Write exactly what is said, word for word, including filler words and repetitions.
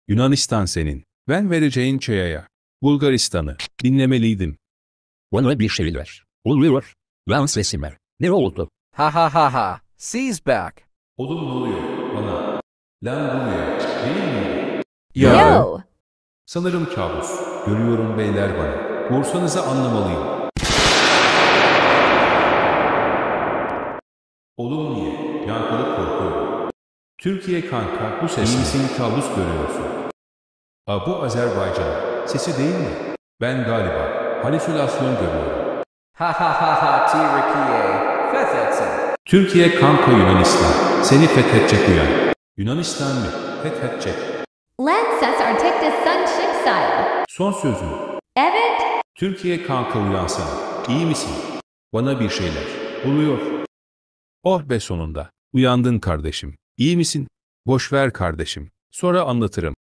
Yunanistan senin. Ben vereceğin çayaya. Bulgaristan'ı dinlemeliydim. Bana bir şeyler oluyor. Lance ve Simer. Ne oldu? Ha ha ha ha. C's back. Oğlum ne oluyor bana? Lan buraya. Değil mi? Yo. Yo. Sanırım kabus. Görüyorum beyler bana. Borsanızı anlamalıyım. Oğlum niye? Yankılı korkuyorum. Türkiye kanka bu ses misin kabus görüyorsun. Aa, bu Azerbaycan sesi değil mi? Ben galiba halüsinasyon görüyorum. Ha ha ha ha. Türkiye. Fethetsin. Türkiye kanka Yunanistan seni fethedecek uyan. Yunanistan mı? Fethedecek. Lancet Arcticus Sunship Style. Son sözüm. Evet. Türkiye kanka uyansana. İyi misin? Bana bir şeyler oluyor. Oh be sonunda. Uyandın kardeşim. İyi misin? Boş ver kardeşim. Sonra anlatırım.